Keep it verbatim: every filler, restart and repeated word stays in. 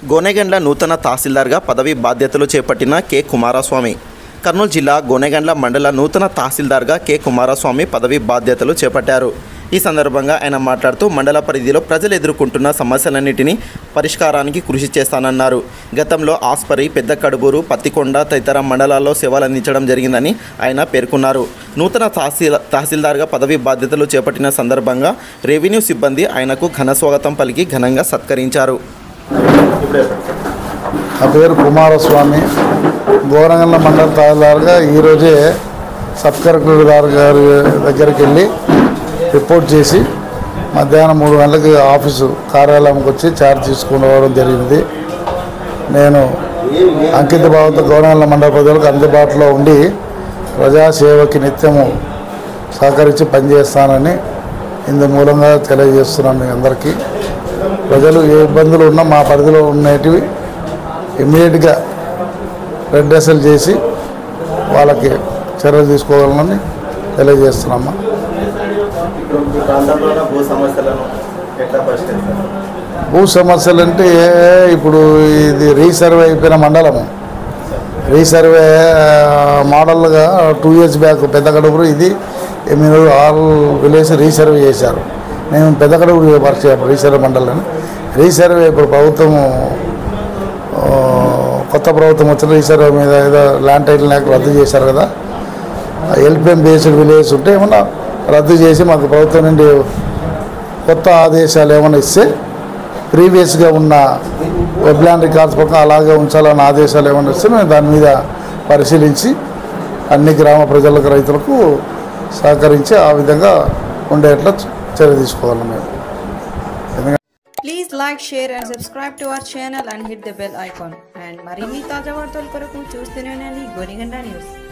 గోనెగండ్ల నూతన తహసీల్దార్గా పదవి బాధ్యతలు చేపట్టిన కె కుమారస్వామి. కర్నూలు జిల్లా గోనెగండ్ల మండల నూతన తహసీల్దార్గా కె కుమారస్వామి పదవి బాధ్యతలు చేపట్టారు. ఈ సందర్భంగా ఆయన మాట్లాడుతూ మండల పరిధిలో ప్రజలు ఎదుర్కొంటున్న సమస్యలన్నింటినీ పరిష్కారానికి కృషి చేస్తానన్నారు. గతంలో ఆస్పరి, పెద్ద కడుబూరు, పత్తికొండ తదితర మండలాల్లో సేవలు అందించడం జరిగిందని ఆయన పేర్కొన్నారు. నూతన తహసీల్ తహసీల్దార్గా పదవి బాధ్యతలు చేపట్టిన సందర్భంగా రెవెన్యూ సిబ్బంది ఆయనకు ఘన స్వాగతం పలికి ఘనంగా సత్కరించారు. నా పేరు కుమారస్వామి. గోనెగండ్ల మండల తహసీల్దార్గా ఈరోజే సబ్ కలెక్టర్ గారి దగ్గరికి వెళ్ళి రిపోర్ట్ చేసి మధ్యాహ్నం మూడు గంటలకి ఆఫీసు కార్యాలయంకి వచ్చి ఛార్జ్ తీసుకుని జరిగింది. నేను అంకిత భావంతో గోనెగండ్ల మండల ప్రజలకు అందుబాటులో ఉండి ప్రజాసేవకి నిత్యము సహకరించి పనిచేస్తానని ఇందు మూలంగా తెలియజేస్తున్నాను. మీ అందరికీ ప్రజలు ఏ ఇబ్బందులు ఉన్నా మా పరిధిలో ఉన్నటివి ఇమ్మీడియట్గా రెడ్రెసల్ చేసి వాళ్ళకి చర్యలు తీసుకోవాలని తెలియజేస్తున్నామా. భూ సమస్యలు అంటే ఇప్పుడు ఇది రీసర్వే అయిపోయిన మండలము. రీసర్వే మోడల్గా టూ ఇయర్స్ బ్యాక్ పెద్ద కడుపురు ఇది మీరు ఆల్ విలేజ్ రీసర్వే చేశారు. నేను పెద్ద కడుపురు వర్క్ చేయాలి రీసర్వే మండలం. రీసర్వే ఇప్పుడు ప్రభుత్వము కొత్త ప్రభుత్వం వచ్చిన రీసర్వే మీద ఏదో ల్యాండ్ టైటిల్ యాక్ట్ రద్దు చేశారు కదా. ఎల్పిఎం బేస్డ్ విలేజ్ ఉంటే ఏమన్నా రద్దు చేసి మాకు ప్రభుత్వం నుండి కొత్త ఆదేశాలు ఏమైనా ఇస్తే ప్రీవియస్గా ఉన్న వెబ్లాండ్ రికార్డ్స్ పక్కన అలాగే ఉంచాలన్న ఆదేశాలు ఏమైనా ఇస్తే మేము దాని మీద పరిశీలించి అన్ని గ్రామ ప్రజలకు రైతులకు సహకరించి ఆ విధంగా ఉండేట్లా చర్య తీసుకోవాలి మేము. Please like, share and subscribe to our channel and hit the bell icon. And మరిన్ని తాజా వార్తల కొరకు చూస్తూనే ఉండండి గోనెగండ్ల న్యూస్.